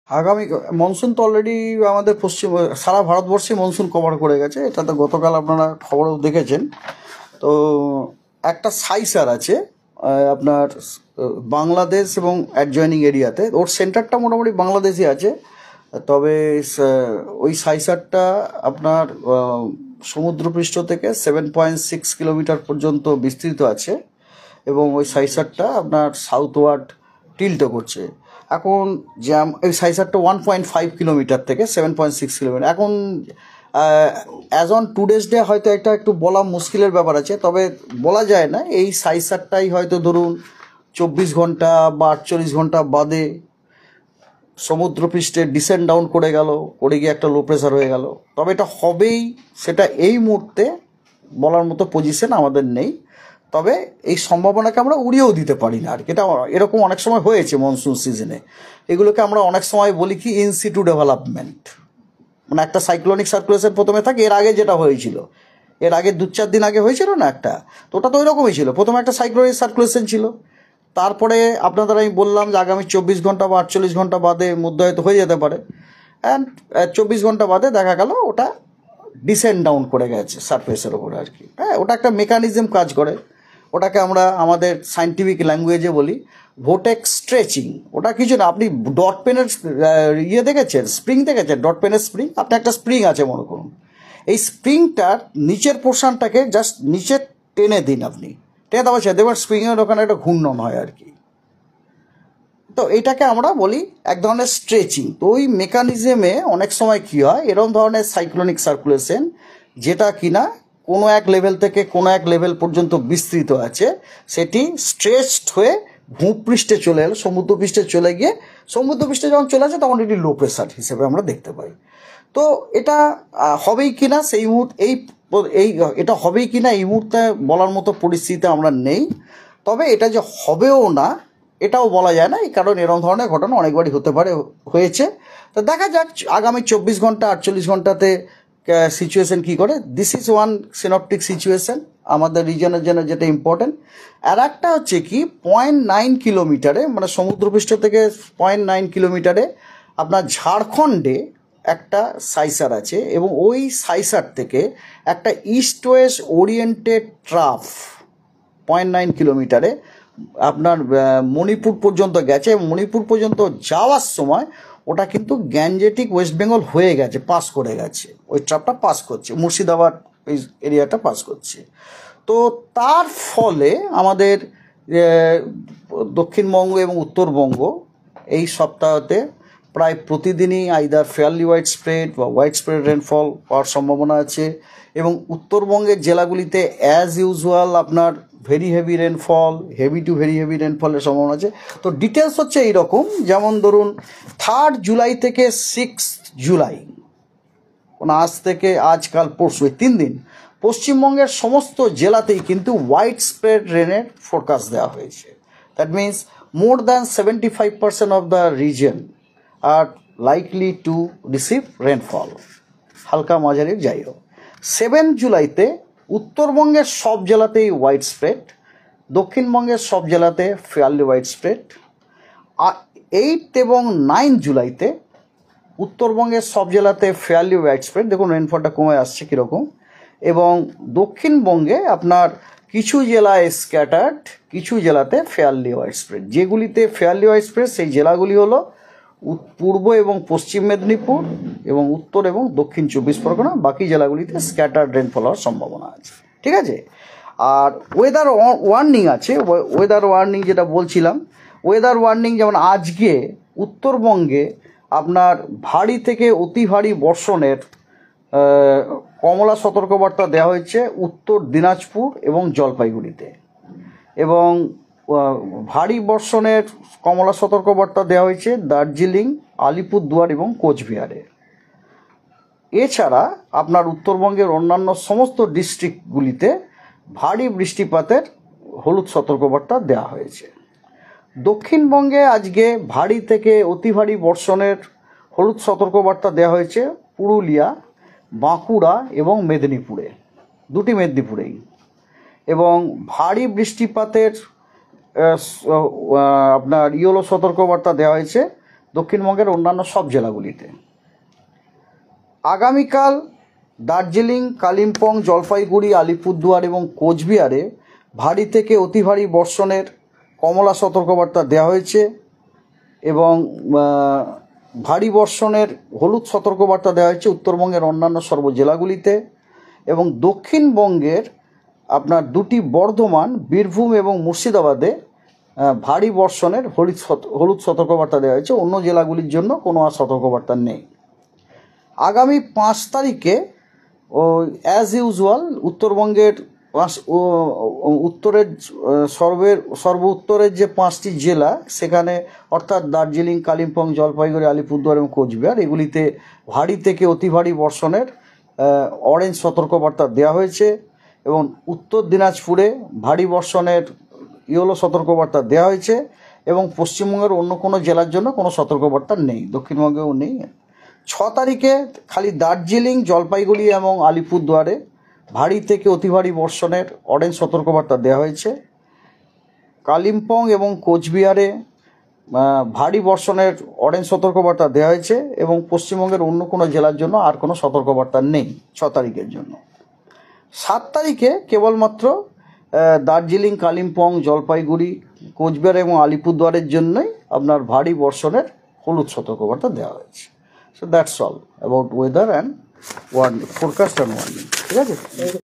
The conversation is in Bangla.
আগামী মনসুন তো অলরেডি আমাদের পশ্চিম সারা ভারতবর্ষে মনসুন কভার করে গেছে, এটা তো গতকাল আপনারা খবরেও দেখেছেন। তো একটা সাইসার আছে আপনার বাংলাদেশ এবং অ্যাডজয়নিং এরিয়াতে, ওর সেন্টারটা মোটামুটি বাংলাদেশই আছে। তবে ওই সাইসারটা আপনার সমুদ্রপৃষ্ঠ থেকে 7.6 কিলোমিটার পর্যন্ত বিস্তৃত আছে এবং ওই সাইসারটা আপনার সাউথওয়ার্ড টিল্টও করছে। এখন এই সাইসারটা 1.5 কিলোমিটার থেকে 7.6 কিলোমিটার। এখন অ্যাজ অন টুডেস ডে হয়তো এটা একটু বলা মুশকিলের ব্যাপার আছে, তবে বলা যায় না এই সাইসারটাই হয়তো ধরুন 24 ঘন্টা বা 48 ঘন্টা বাদে সমুদ্রপৃষ্ঠে ডিসেন্ড ডাউন করে গিয়ে একটা লো প্রেশার হয়ে গেল। তবে এটা হবেই, সেটা এই মুহূর্তে বলার মতো পজিশন আমাদের নেই। তবে এই সম্ভাবনাকে আমরা উড়িয়েও দিতে পারি না আর কি। এটা এরকম অনেক সময় হয়েছে মনসুন সিজনে। এগুলোকে আমরা অনেক সময় বলি কি ইন সিটু ডেভেলপমেন্ট, মানে একটা সাইক্লোনিক সার্কুলেশন প্রথমে থাকে। এর আগে যেটা হয়েছিল, এর আগে 2-4 দিন আগে হয়েছিল না একটা, তো ওটা তো ওই রকমই ছিল। প্রথমে একটা সাইক্লোনিক সার্কুলেশন ছিল, তারপরে আপনাদের আমি বললাম যে আগামী 24 ঘন্টা বা 48 ঘন্টা বাদে মধ্যে হয়তো হয়ে যেতে পারে। অ্যান্ড 24 ঘন্টা বাদে দেখা গেল ওটা ডিসেন্ড ডাউন করে গেছে সারফেসের ওপরে আর কি। হ্যাঁ, ওটা একটা মেকানিজম কাজ করে, ওটাকে আমরা আমাদের সায়েন্টিফিক ল্যাঙ্গুয়েজে বলি ভোটেক্স স্ট্রেচিং। ওটা কিছু না, আপনি ডট পেনের দেখেছেন, স্প্রিং দেখেছেন, ডট পেনের স্প্রিং। আপনি একটা স্প্রিং আছে মনে করুন, এই স্প্রিংটার নিচের পোর্শনটাকে জাস্ট নিচে টেনে দিন, আপনি টেনে দেওয়া দেখবেন স্প্রিংয়ের ওখানে একটা ঘূর্ণন হয় আর কি। তো এটাকে আমরা বলি এক ধরনের স্ট্রেচিং। তো ওই মেকানিজমে অনেক সময় কী হয়, এরকম ধরনের সাইক্লোনিক সার্কুলেশন যেটা কিনা কোনো এক লেভেল থেকে কোনো এক লেভেল পর্যন্ত বিস্তৃত আছে, সেটি স্ট্রেচড হয়ে ভূপৃষ্ঠে চলে এলো, সমুদ্রপৃষ্ঠে চলে গিয়ে সমুদ্রপৃষ্ঠে যখন চলে আসে তখন এটি লো প্রেশার হিসেবে আমরা দেখতে পাই। তো এটা হবেই কিনা সেই মুহূর্তে এটা হবেই কিনা এই মুহূর্তে বলার মতো পরিস্থিতিতে আমরা নেই। তবে এটা যে হবেও না এটাও বলা যায় না, এই কারণ এরকম ধরনের ঘটনা অনেকবারই হতে পারে, হয়েছে। তো দেখা যাক আগামী 24 ঘন্টা 48 ঘন্টাতে সিচুয়েশন কী করে। This is one synoptic situation আমাদের রিজনের জন্য যেটা ইম্পর্টেন্ট। আর একটা হচ্ছে কি 0.9 কিলোমিটারে, মানে সমুদ্রপৃষ্ঠ থেকে 0.9 কিলোমিটারে আপনার ঝাড়খণ্ডে একটা সাইসার আছে এবং ওই সাইসার থেকে একটা ইস্ট ওয়েস্ট ওরিয়েন্টেড ট্রাফ 0.9 কিলোমিটারে আপনার মণিপুর পর্যন্ত গেছে এবং মণিপুর পর্যন্ত যাওয়ার সময় ওটা কিন্তু গ্যাঞ্জেটিক ওয়েস্ট বেঙ্গল হয়ে গেছে, পাস করে গেছে, ওই ট্রাফটা পাস করছে, মুর্শিদাবাদ ওই এরিয়াটা পাস করছে। তো তার ফলে আমাদের দক্ষিণবঙ্গ এবং উত্তরবঙ্গ এই সপ্তাহতে প্রায় প্রতিদিনই আইদার ফেয়ারলি হোয়াইট স্প্রেড বা হোয়াইট স্প্রেড রেনফল হওয়ার সম্ভাবনা আছে। এবং উত্তরবঙ্গের জেলাগুলিতে অ্যাজ ইউজুয়াল আপনার very heavy rainfall, heavy to very heavy রেনফলের সম্ভাবনা আছে। তো ডিটেলস হচ্ছে এইরকম, যেমন ধরুন 3 জুলাই থেকে 6 জুলাই, মানে আজ থেকে আজকাল পরশু 3 দিন পশ্চিমবঙ্গের সমস্ত জেলাতেই কিন্তু হোয়াইট স্প্রেড রেনের ফোরকাস্ট দেওয়া হয়েছে। That means more than 75% of the region are likely to receive rainfall, হালকা মাঝারি যাই হোক। 7 জুলাইতে উত্তরবঙ্গের সব জেলাতেই হোয়াইট স্প্রেড, দক্ষিণবঙ্গের সব জেলাতে ফেয়ারলি হোয়াইট স্প্রেড। 8 এবং 9 জুলাইতে উত্তরবঙ্গের সব জেলাতে ফেয়ারলি হোয়াইট স্প্রেড। দেখুন রেনফলটা কমে আসছে কীরকম। এবং দক্ষিণবঙ্গে আপনার কিছু জেলায় স্ক্যাটার্ড, কিছু জেলাতে ফেয়ারলি হোয়াইট স্প্রেড। যেগুলিতে ফেয়ারলি হোয়াইট স্প্রেড সেই জেলাগুলি হলো পূর্ব এবং পশ্চিম মেদিনীপুর এবং উত্তর এবং দক্ষিণ 24 পরগনা। বাকি জেলাগুলিতে স্ক্যাটার্ড রেনফল হওয়ার সম্ভাবনা আছে, ঠিক আছে। আর ওয়েদার ওয়ার্নিং আছে, ওয়েদার ওয়ার্নিং যেটা বলছিলাম, ওয়েদার ওয়ার্নিং যেমন আজকে উত্তরবঙ্গে আপনার ভারী থেকে অতি ভারী বর্ষণের কমলা সতর্কবার্তা দেওয়া হয়েছে উত্তর দিনাজপুর এবং জলপাইগুড়িতে, এবং ভারী বর্ষণের কমলা সতর্কবার্তা দেওয়া হয়েছে দার্জিলিং, আলিপুরদুয়ার এবং কোচবিহারে। এছাড়া আপনার উত্তরবঙ্গের অন্যান্য সমস্ত ডিস্ট্রিক্টগুলিতে ভারী বৃষ্টিপাতের হলুদ সতর্কবার্তা দেওয়া হয়েছে। দক্ষিণবঙ্গে আজকে ভারী থেকে অতি ভারী বর্ষণের হলুদ সতর্কবার্তা দেওয়া হয়েছে পুরুলিয়া, বাঁকুড়া এবং মেদিনীপুরে, দুটি মেদিনীপুরেই। এবং ভারী বৃষ্টিপাতের আপনার ইয়েলো সতর্কবার্তা দেওয়া হয়েছে দক্ষিণবঙ্গের অন্যান্য সব জেলাগুলিতে। আগামীকাল দার্জিলিং, কালিম্পং, জলপাইগুড়ি, আলিপুরদুয়ার এবং কোচবিহারে ভারী থেকে অতি ভারী বর্ষণের কমলা সতর্কবার্তা দেওয়া হয়েছে এবং ভারী বর্ষণের হলুদ সতর্কবার্তা দেওয়া হয়েছে উত্তরবঙ্গের অন্যান্য সর্ব জেলাগুলিতে। এবং দক্ষিণবঙ্গের আপনার দুটি বর্ধমান, বীরভূম এবং মুর্শিদাবাদে ভারী বর্ষণের হলুদ সতর্কবার্তা দেওয়া হয়েছে। অন্য জেলাগুলির জন্য কোনো আর সতর্কবার্তা নেই। আগামী 5 তারিখে অ্যাজ ইউজুয়াল উত্তরবঙ্গের উত্তরের সর্ব উত্তরের যে 5টি জেলা সেখানে অর্থাৎ দার্জিলিং, কালিম্পং, জলপাইগুড়ি, আলিপুরদুয়ার এবং কোচবিহার এগুলিতে ভারী থেকে অতি ভারী বর্ষণের অরেঞ্জ সতর্কবার্তা দেওয়া হয়েছে এবং উত্তর দিনাজপুরে ভারী বর্ষণের ইয়েলো সতর্কবার্তা দেওয়া হয়েছে এবং পশ্চিমবঙ্গের অন্য কোনো জেলার জন্য কোনো সতর্কবার্তা নেই, দক্ষিণবঙ্গেও নেই। 6 তারিখে খালি দার্জিলিং, জলপাইগুড়ি এবং আলিপুরদুয়ারে ভারী থেকে অতি ভারী বর্ষণের অরেঞ্জ সতর্কবার্তা দেওয়া হয়েছে। কালিম্পং এবং কোচবিহারে ভারী বর্ষণের অরেঞ্জ সতর্কবার্তা দেওয়া হয়েছে এবং পশ্চিমবঙ্গের অন্য কোনো জেলার জন্য আর কোনো সতর্কবার্তা নেই 6 তারিখের জন্য। 7 তারিখে কেবলমাত্র দার্জিলিং, কালিম্পং, জলপাইগুড়ি, কোচবিহার এবং আলিপুরদুয়ারের জন্যই আপনার ভারী বর্ষণের হলুদ সতর্কবার্তা দেওয়া হয়েছে। So that's all about weather and warning, forecast and warning. ঠিক আছে?